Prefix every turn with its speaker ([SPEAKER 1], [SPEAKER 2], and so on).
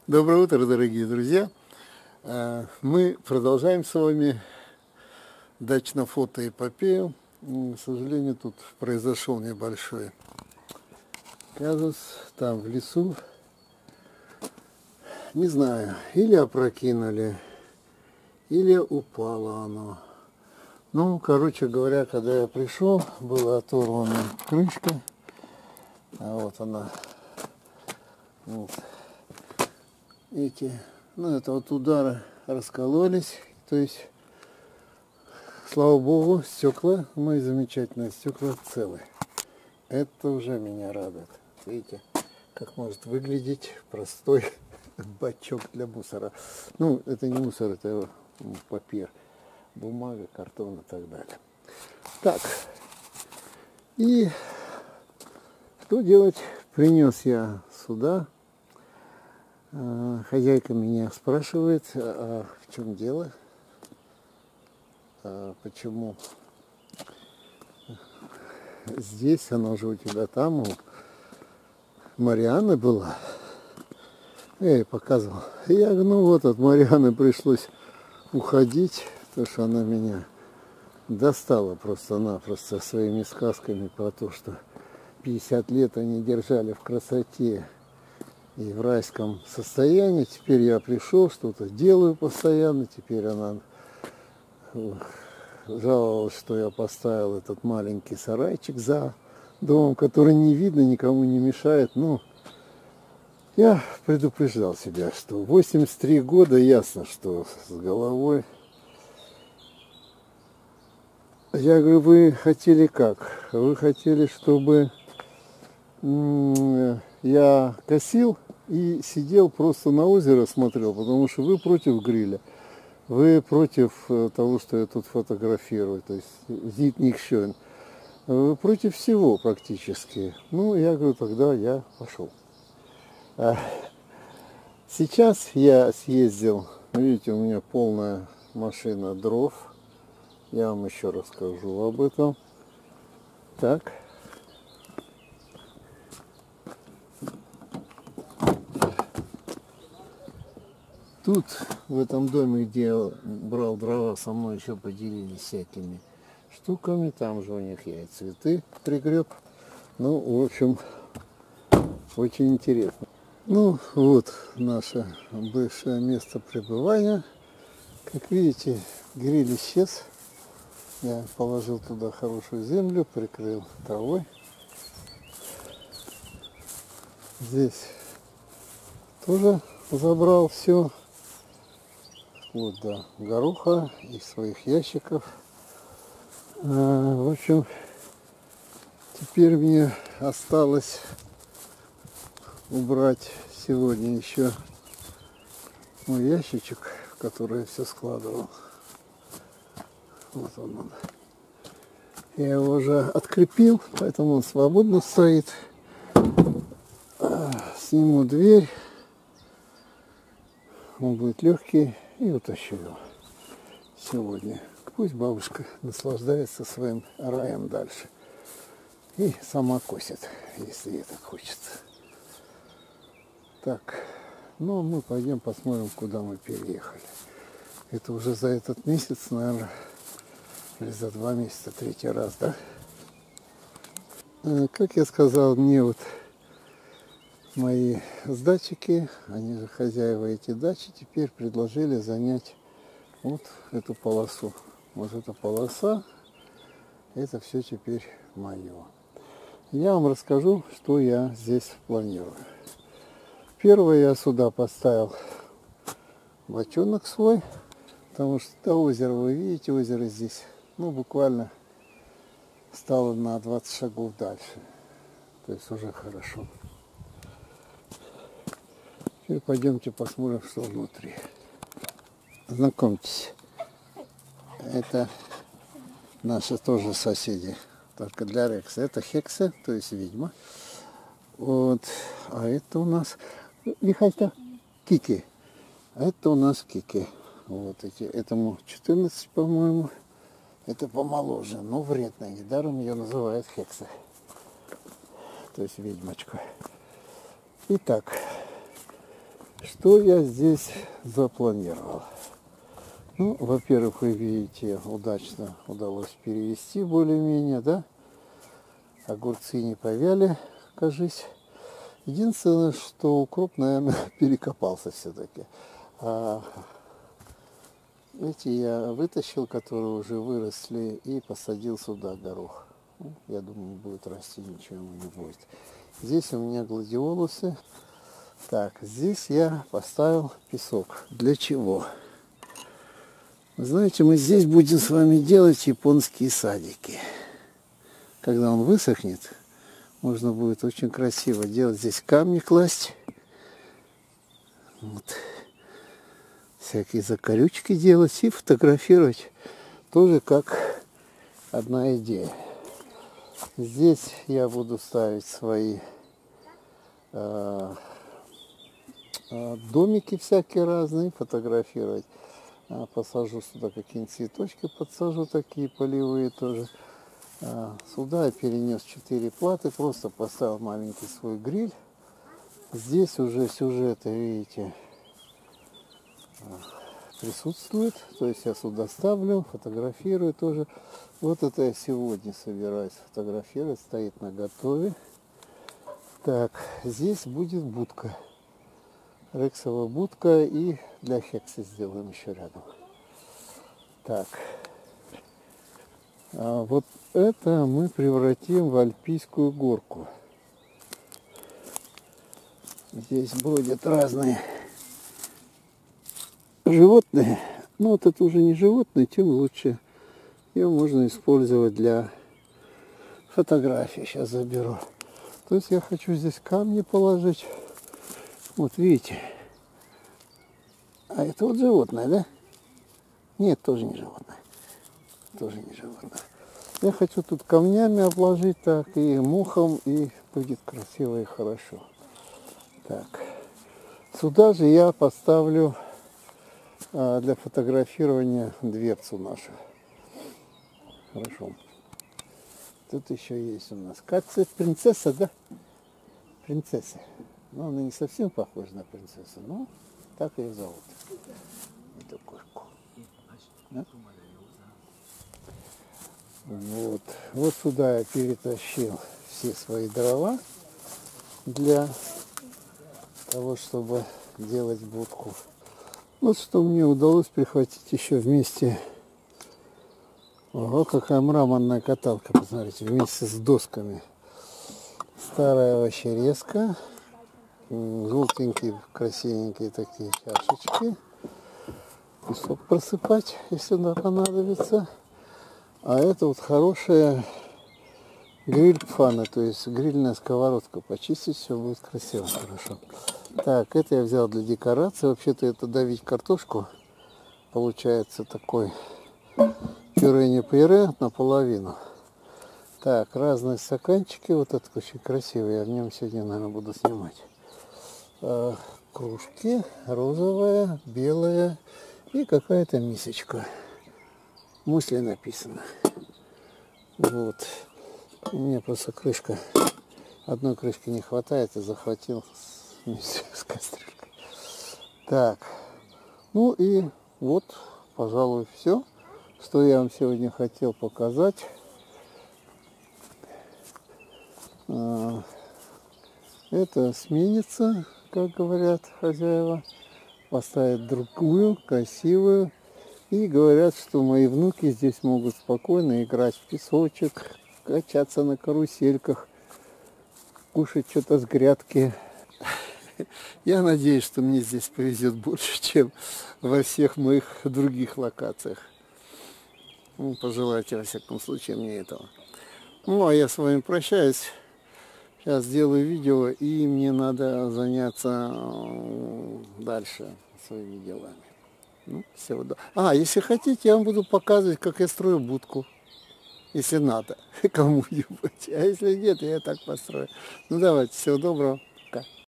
[SPEAKER 1] Доброе утро, дорогие друзья! Мы продолжаем с вами дачно-фотоэпопею. К сожалению, тут произошел небольшой казус. Там в лесу, не знаю, или опрокинули, или упало оно. Ну, короче говоря, когда я пришел, была оторвана крышка. А вот она. Вот. Эти, это от удара раскололись, то есть, слава богу, стекла, мои замечательные стекла целы. Это уже меня радует. Видите, как может выглядеть простой бачок для мусора. Ну, это не мусор, это папир, бумага, картон и так далее. Так, и что делать? Принес я сюда. Хозяйка меня спрашивает, а в чем дело, почему здесь, она уже у тебя там, у Марианы была. Я ей показывал. Я говорю, ну вот от Марианы пришлось уходить, потому что она меня достала просто-напросто своими сказками про то, что 50 лет они держали в красоте и в райском состоянии. Теперь я пришел, что-то делаю постоянно. Теперь она жаловалась, что я поставил этот маленький сарайчик за домом, который не видно, никому не мешает. Ну, я предупреждал себя, что 83 года, ясно, что с головой. Я говорю, вы хотели как? Вы хотели, чтобы я косил и сидел просто на озеро смотрел, потому что вы против гриля, вы против того, что я тут фотографирую, то есть sieht nicht schön. Вы против всего практически. Ну, я говорю, тогда я пошел. Сейчас я съездил, видите, у меня полная машина дров, я вам еще расскажу об этом. Так. Тут, в этом доме, где я брал дрова, со мной еще поделились всякими штуками. Там же у них я и цветы пригреб. Ну, в общем, очень интересно. Ну, вот наше бывшее место пребывания. Как видите, гриль исчез. Я положил туда хорошую землю, прикрыл травой. Здесь тоже забрал все. Вот до гороха и своих ящиков. В общем, теперь мне осталось убрать сегодня еще мой ящичек, в который я все складывал. Вот он. Я его уже открепил, поэтому он свободно стоит. Сниму дверь. Он будет легкий. И утащу его сегодня. Пусть бабушка наслаждается своим раем дальше. И сама косит, если ей так хочется. Так, ну мы пойдем посмотрим, куда мы переехали. Это уже за этот месяц, наверное, или за 2 месяца, 3-й раз, да? Как я сказал, мне вот мои дачники, они же хозяева эти дачи, теперь предложили занять вот эту полосу. Вот эта полоса, это все теперь мое. Я вам расскажу, что я здесь планирую. Первое, я сюда поставил бочонок свой, потому что до озера, вы видите, озеро здесь, ну, буквально стало на 20 шагов дальше. То есть уже хорошо. Теперь пойдемте посмотрим, что внутри. Знакомьтесь, это наши тоже соседи, только для Рекса. Это Хекса, то есть ведьма. Вот. А это у нас Михальта Кики. А это у нас Кики. Вот эти. Этому 14, по-моему. Это помоложе, но вредная. Недаром ее называют Хекса. То есть ведьмочка. Итак. Что я здесь запланировал? Ну, во-первых, вы видите, удачно удалось перевести более-менее, да? Огурцы не повяли, кажись. Единственное, что укроп, наверное, перекопался все-таки. А эти я вытащил, которые уже выросли, и посадил сюда горох. Ну, я думаю, будет расти, ничего ему не будет. Здесь у меня гладиолусы. Так, здесь я поставил песок. Для чего? Вы знаете, мы здесь будем с вами делать японские садики. Когда он высохнет, можно будет очень красиво делать. Здесь камни класть. Вот. Всякие закорючки делать и фотографировать. Тоже как одна идея. Здесь я буду ставить свои домики всякие разные, фотографировать. Посажу сюда какие-нибудь цветочки, подсажу такие полевые тоже. Сюда я перенес 4 платы, просто поставил маленький свой гриль. Здесь уже сюжеты, видите, присутствует. То есть я сюда ставлю, фотографирую тоже. Вот это я сегодня собираюсь фотографировать, стоит на готове. Так, здесь будет будка. Рексовая будка, и для хекса сделаем еще рядом. Так. А вот это мы превратим в альпийскую горку. Здесь бродят разные животные. Ну вот это уже не животные, тем лучше. Ее можно использовать для фотографий. Сейчас заберу. То есть я хочу здесь камни положить. Вот видите. А это вот животное, да? Нет, тоже не животное. Тоже не животное. Я хочу тут камнями обложить так, и мохом, и будет красиво и хорошо. Так. Сюда же я поставлю для фотографирования дверцу нашу. Хорошо. Тут еще есть у нас Катя, принцесса, да? Принцесса. Ну, она не совсем похожа на принцессу, но так ее зовут. Эту кошку. Да? Вот. Вот сюда я перетащил все свои дрова для того, чтобы делать будку. Вот что мне удалось прихватить еще вместе. Ого, какая мраморная каталка, посмотрите, вместе с досками. Старая овощерезка. Желтенькие, красивенькие такие чашечки. Песок просыпать, если понадобится. А это вот хорошая гриль-пфана, то есть грильная сковородка. Почистить, все будет красиво, хорошо. Так, это я взял для декорации. Вообще-то это давить картошку. Получается такой пюре не пюре наполовину. Так, разные стаканчики. Вот этот очень красивый. Я в нем сегодня, наверное, буду снимать. Кружки. Розовая, белая и какая-то мисочка. Мусли написано. Вот. У меня просто крышка. Одной крышки не хватает, и захватил с кастрюлькой. Так. Ну и вот, пожалуй, все, что я вам сегодня хотел показать. Это сменится, как говорят хозяева. Поставят другую, красивую. И говорят, что мои внуки здесь могут спокойно играть в песочек, качаться на карусельках, кушать что-то с грядки. Я надеюсь, что мне здесь повезет больше, чем во всех моих других локациях. Ну, пожелайте, во всяком случае, мне этого. Ну, а я с вами прощаюсь. Сейчас сделаю видео, и мне надо заняться дальше своими делами. Ну, всего да. Если хотите, я вам буду показывать, как я строю будку. Если надо кому-нибудь. А если нет, я так построю. Ну, давайте, всего доброго. Пока.